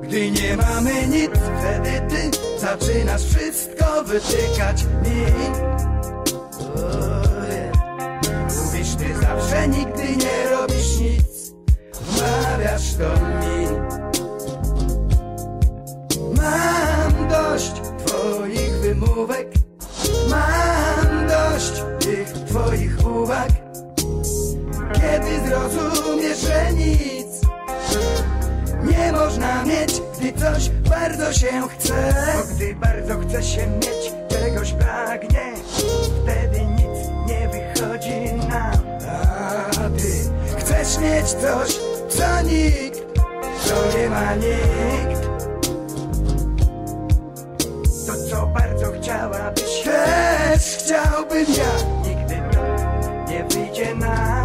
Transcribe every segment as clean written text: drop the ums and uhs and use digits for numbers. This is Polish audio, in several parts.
Gdy nie mamy nic, wtedy ty zaczynasz wszystko wytykać mi. Mówisz, ty zawsze nigdy nie robisz nic, wmawiasz to mi. Mam dość twoich wymówek, mam dość tych twoich uwag. Kiedy zrozumiesz, że nic nie można mieć, gdy coś bardzo się chce. Bo gdy bardzo chce się mieć, czegoś pragnie, wtedy nic nie wychodzi nam. A ty chcesz mieć coś, co nikt, co nie ma nikt. To, co bardzo chciałabyś, też chciałbym ja. Nigdy to nie wyjdzie nam.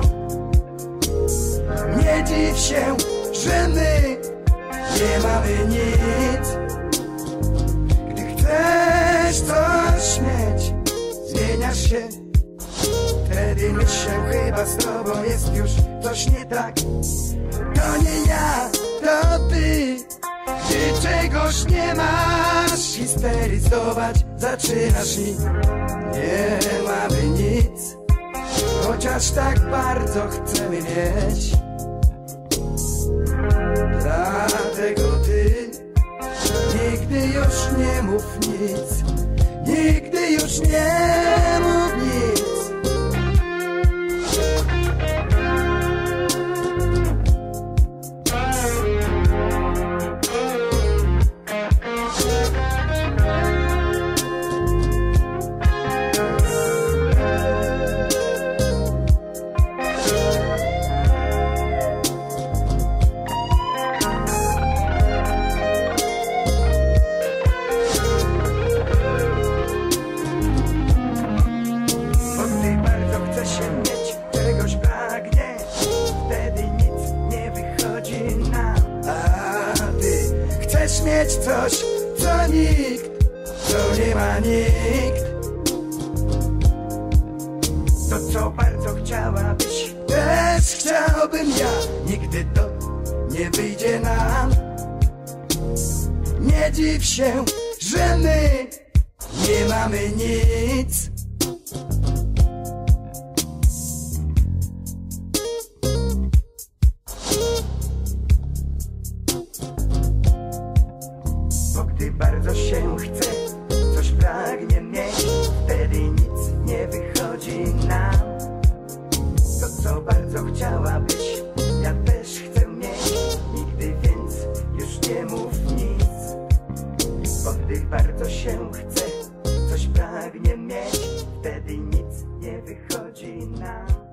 Nie dziw się, że my nie mamy nic. Gdy chcesz coś mieć, zmieniasz się. Wtedy myślę, chyba z tobą jest już coś nie tak. To nie ja, to ty. Gdy czegoś nie masz, histeryzować zaczynasz i nie mamy nic. Chociaż tak bardzo chcemy mieć. Dlatego ty nigdy już nie mów nic. Nigdy już nie mów nic. Chcesz mieć coś, co nikt, co nie ma nikt. To, co bardzo chciałabyś, też chciałbym ja. Nigdy to nie wyjdzie nam. Nie dziw się, że my nie mamy nic. Bo gdy bardzo się chce, coś pragnie mieć, wtedy nic nie wychodzi nam. To, co bardzo chciałabyś, ja też chcę mieć. Nigdy więc już nie mów nic. Bo gdy bardzo się chce, coś pragnie mieć, wtedy nic nie wychodzi nam.